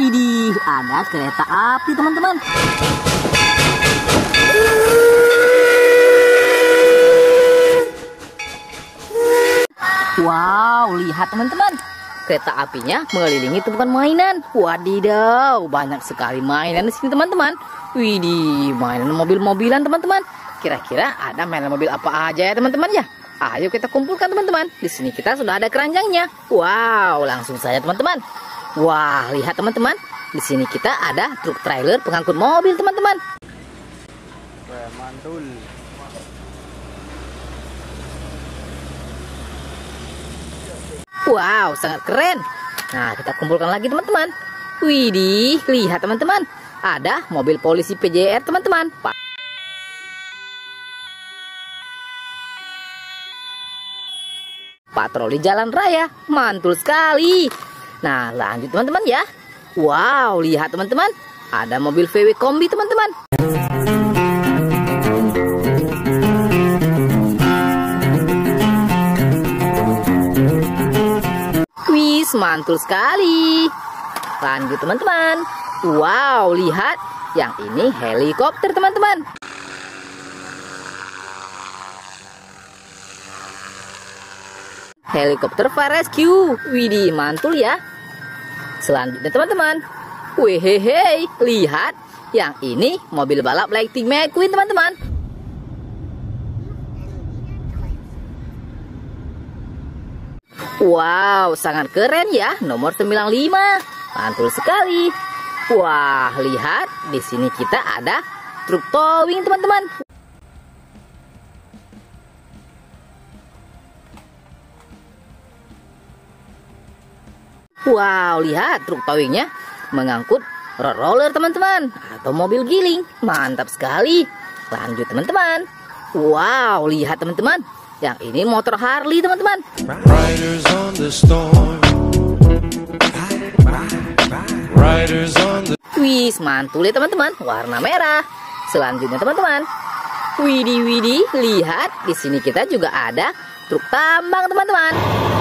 Widih, ada kereta api teman-teman. Wow, lihat teman-teman. Kereta apinya mengelilingi tempat mainan. Wadidaw, banyak sekali mainan di sini teman-teman. Widih, mainan mobil-mobilan teman-teman. Kira-kira ada mainan mobil apa aja ya teman-teman ya? Ayo kita kumpulkan teman-teman. Di sini kita sudah ada keranjangnya. Wow, langsung saja teman-teman. Wah, lihat teman-teman. Di sini kita ada truk trailer pengangkut mobil teman-teman. Mantul. Wow, sangat keren. Nah, kita kumpulkan lagi teman-teman. Widih, lihat teman-teman. Ada mobil polisi PJR teman-teman. Patroli jalan raya. Mantul sekali. Nah, lanjut teman-teman ya. Wow, lihat teman-teman. Ada mobil VW kombi teman-teman. Wis, mantul sekali. Lanjut teman-teman. Wow, lihat. Yang ini helikopter teman-teman. Helikopter fire rescue. Widih, mantul ya. Selanjutnya teman-teman. Wehehe, lihat. Yang ini mobil balap Lightning McQueen teman-teman. Wow, sangat keren ya. Nomor 95. Mantul sekali. Wah, lihat. Di sini kita ada truk towing teman-teman. Wow, lihat truk towingnya mengangkut roller teman-teman, atau mobil giling. Mantap sekali. Lanjut teman-teman. Wow, lihat teman-teman. Yang ini motor Harley teman-teman. Wis, mantul ya teman-teman. Warna merah. Selanjutnya teman-teman. Widih, widih, lihat. Di sini kita juga ada truk tambang teman-teman.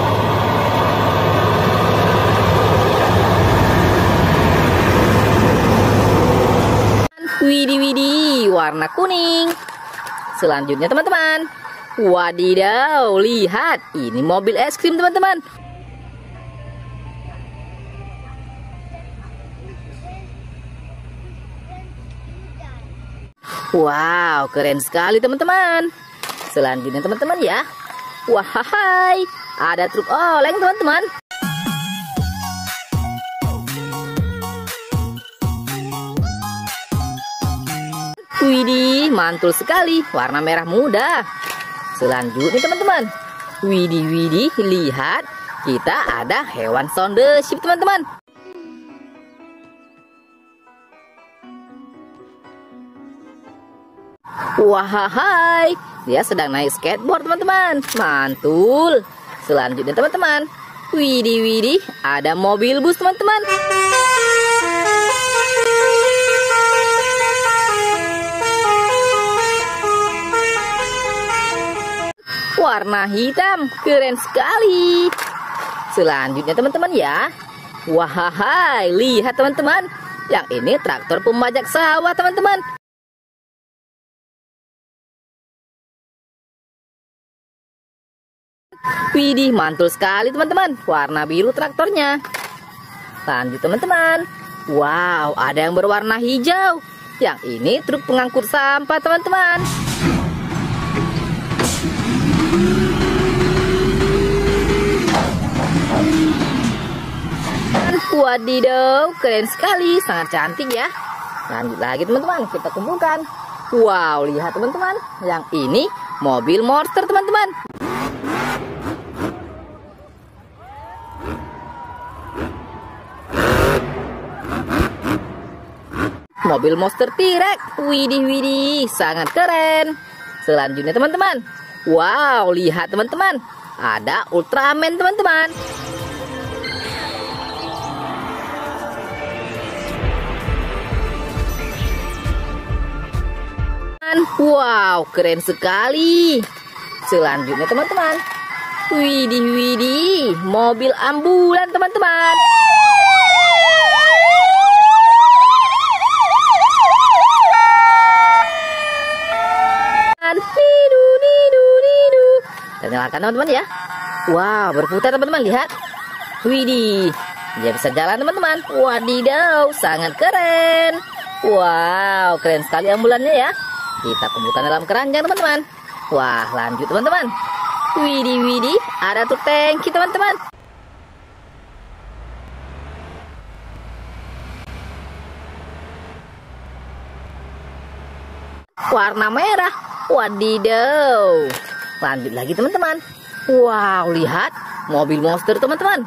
Widih, widih, warna kuning. Selanjutnya teman-teman. Wadidaw, lihat. Ini mobil es krim teman-teman. Wow, keren sekali teman-teman. Selanjutnya teman-teman ya. Wahai, ada truk oleng teman-teman. Widih, mantul sekali. Warna merah muda. Selanjutnya teman-teman. Widih, widih, lihat. Kita ada hewan sonde ship teman-teman. Wahai, dia sedang naik skateboard teman-teman. Mantul. Selanjutnya teman-teman. Widih, widih, ada mobil bus teman-teman. Warna hitam, keren sekali. Selanjutnya teman-teman ya. Wahai, lihat teman-teman. Yang ini traktor pembajak sawah teman-teman. Widih, mantul sekali teman-teman. Warna biru traktornya. Lanjut teman-teman. Wow, ada yang berwarna hijau. Yang ini truk pengangkut sampah teman-teman. Wadidaw, keren sekali, sangat cantik ya. Lanjut lagi teman-teman, kita kumpulkan. Wow, lihat teman-teman. Yang ini mobil monster teman-teman. Mobil monster T-Rex. Widih, widih, sangat keren. Selanjutnya teman-teman. Wow, lihat teman-teman. Ada Ultraman teman-teman. Wow, keren sekali. Selanjutnya teman-teman. Widih, widih, mobil ambulan teman-teman. kan teman-teman ya. Wow, berputar teman-teman, lihat. Widih, dia bisa jalan teman-teman. Wadidaw, sangat keren. Wow, keren sekali ambulannya ya. Kita kumpulkan dalam keranjang teman-teman. Wah, lanjut teman-teman. Widih, widih, ada tuh tangki teman-teman. Warna merah. Wadidaw. Lanjut lagi teman-teman. Wow, lihat mobil monster teman-teman.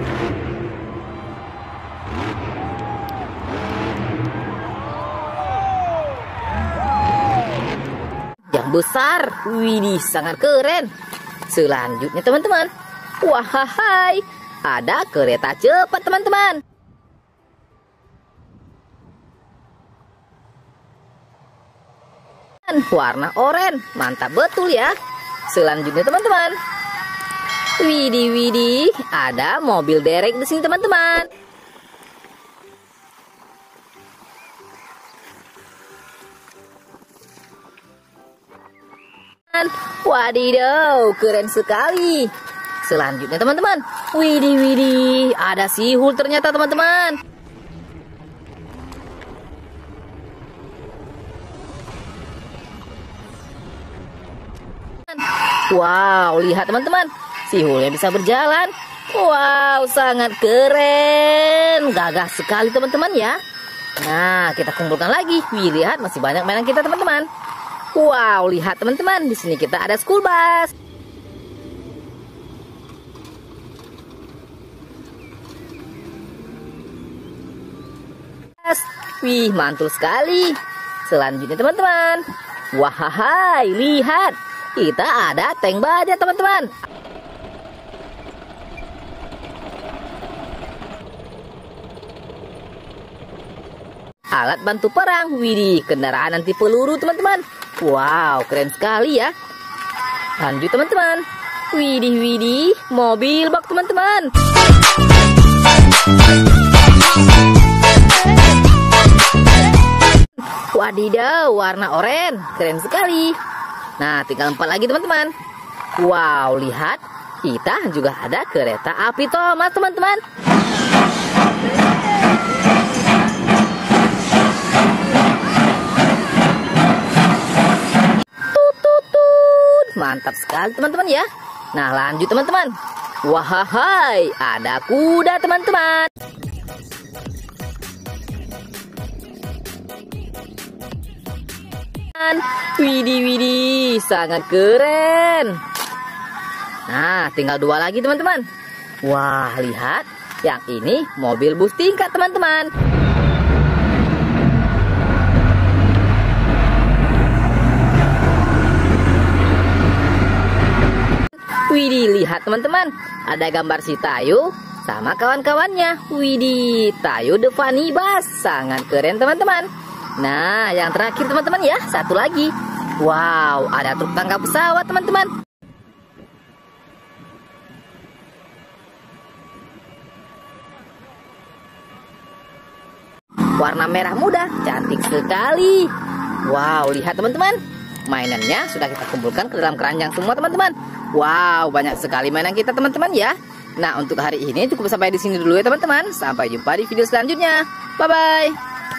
Yang besar. Widih, sangat keren. Selanjutnya teman-teman. Wahai, ada kereta cepat teman-teman. Warna oranye, mantap betul ya. Selanjutnya teman-teman. Widih, widih, ada mobil derek di sini teman-teman. Wadidaw, keren sekali. Selanjutnya teman-teman. Widih, widih, ada sihul ternyata teman-teman. Wow, lihat teman-teman, sihulnya bisa berjalan. Wow, sangat keren. Gagah sekali teman-teman ya. Nah, kita kumpulkan lagi. Wih, lihat masih banyak mainan kita teman-teman. Wow, lihat teman-teman, di sini kita ada school bus. Wih, mantul sekali. Selanjutnya teman-teman. Wahai, lihat. Kita ada tank baja teman-teman. Alat bantu perang. Widih, kendaraan anti peluru teman-teman. Wow, keren sekali ya. Lanjut teman-teman. Widih, widih, mobil bak teman-teman. Wadidaw, warna oranye, keren sekali. Nah, tinggal 4 lagi teman-teman. Wow, lihat, kita juga ada kereta api Thomas teman-teman. Tututut, mantap sekali teman-teman ya. Nah, lanjut teman-teman. Wahai, ada kuda teman-teman. Widih, widih, sangat keren. Nah, tinggal 2 lagi teman-teman. Wah, lihat, yang ini mobil bus tingkat teman-teman. Widih, lihat teman-teman, ada gambar si Tayo sama kawan-kawannya. Widih, Tayo the Funny Bus, sangat keren teman-teman. Nah, yang terakhir teman-teman ya, satu lagi. Wow, ada truk tangkap pesawat teman-teman. Warna merah muda, cantik sekali. Wow, lihat teman-teman, mainannya sudah kita kumpulkan ke dalam keranjang semua teman-teman. Wow, banyak sekali mainan kita teman-teman ya. Nah, untuk hari ini cukup sampai di sini dulu ya teman-teman. Sampai jumpa di video selanjutnya. Bye-bye.